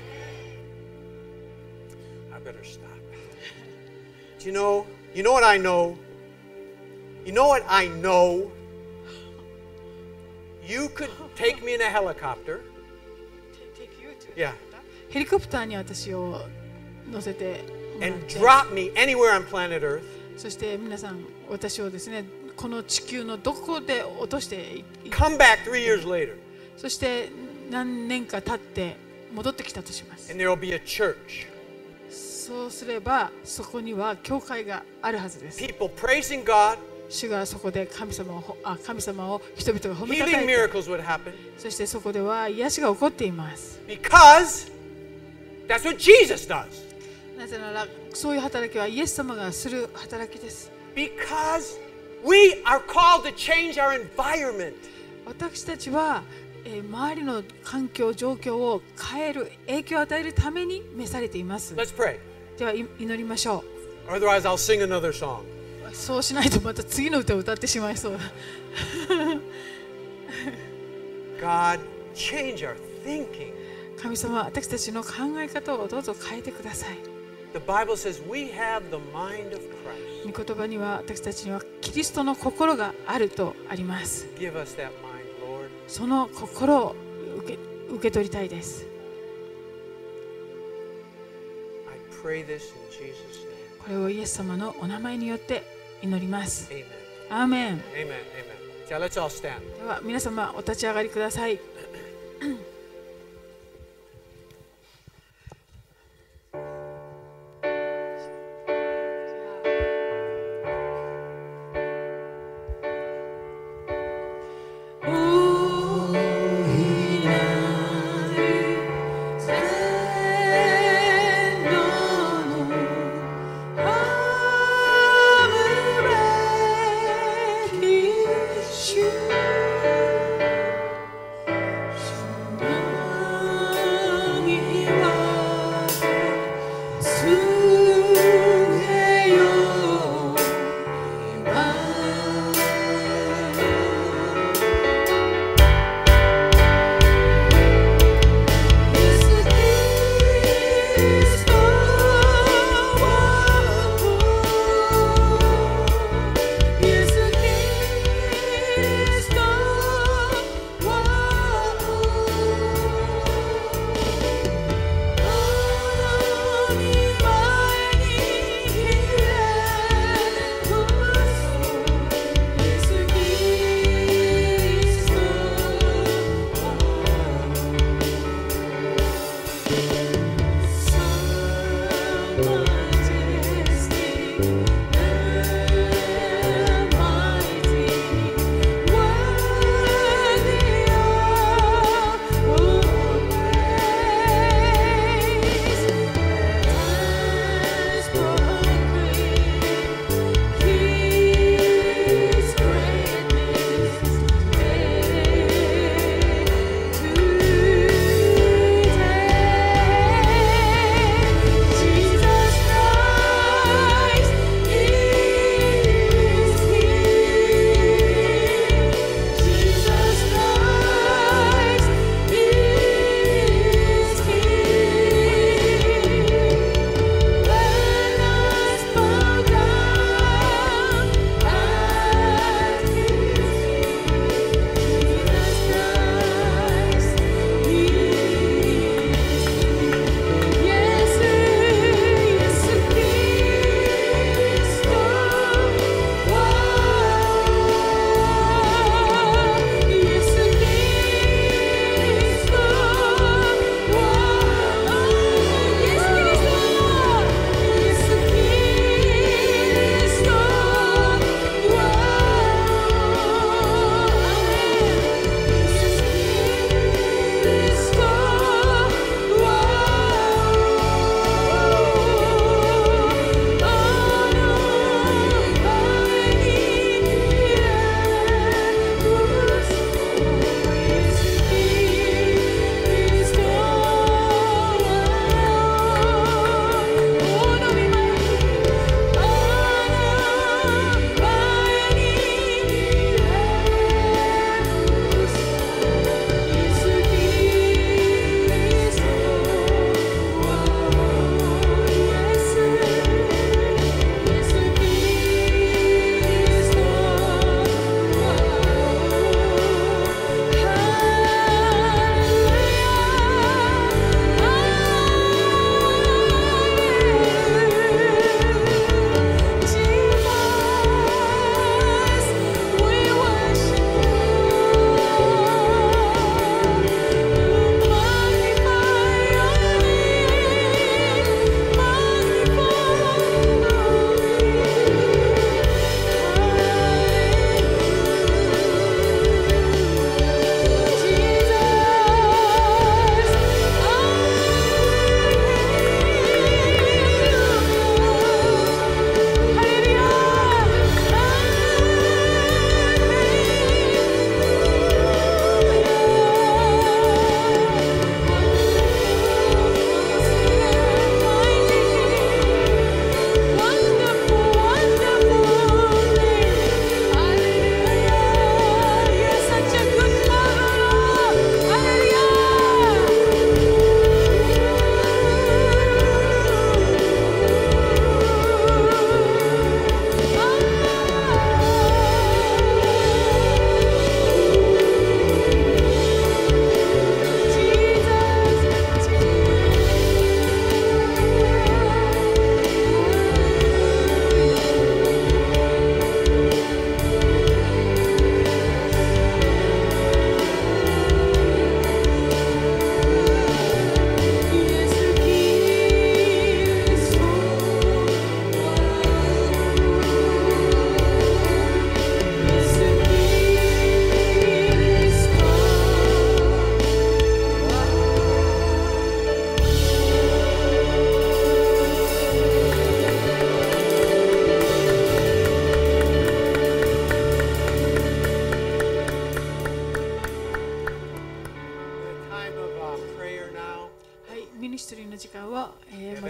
I better stop. Do you know what I know? You know what I know? You could take me in a helicopter. Yeah. ヘリコプターに私を乗せてもらっ And て、 drop me anywhere on planet Earth. そして皆さん私をですねこの地球のどこで落としてい Come back 3 years later. そして何年か経って戻ってきたとします。 And there will be a church. そうすればそこには教会があるはずです。 People praising God. 主がそこで神様を人々が褒めたた Healing えて、 miracles would happen. そしてそこでは癒しが起こっています。 Because that's what Jesus does. なぜならそういう働きはイエス様がする働きです。 Because we are called to change our environment. 私たちは周りの環境状況を変える影響を与えるために召されています。 Let's pray. では祈りましょ Otherwise, I'll sing another song. う。そうしないとまた次の歌を歌ってしまいそうだ。 God, change our thinking. 神様、私たちの考え方をどうぞ変えてください。 The Bible says we have the mind of Christ. 御言葉には私たちにはキリストの心があるとあります。 Give us that mind, Lord. その心を受け取りたいです。 I pray this in Jesus' name. これをイエス様のお名前によって祈ります。 Amen. アーメン。 Amen. Amen. So let's all stand. では皆様お立ち上がりください。 主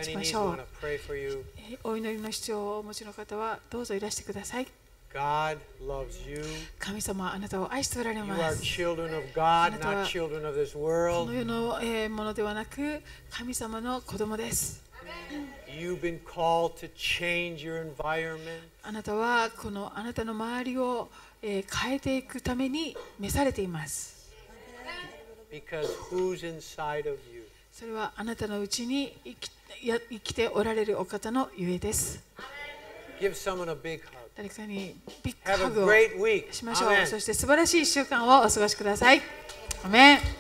ち any ま needs, し we ょ want う to。pray for you. お祈りの必要をお持ちの方はどうぞいらしてください。 God loves you. 神様はあなたを愛しておられ You ま are す。 children of God, あなたは not children of this こ world. の世のものではなく神様の子供です。 You've been called to change your environment. あなたはこのあなたの周りを変えていくために召されています。 Because who's inside of you? それはあなたのうちに生きておられるお方のゆえです。 Give someone a big hug. 誰かにビッグ Have ハ a グを great week. しましょう。 Amen. そして素晴らしい1週間をお過ごしください。アメン。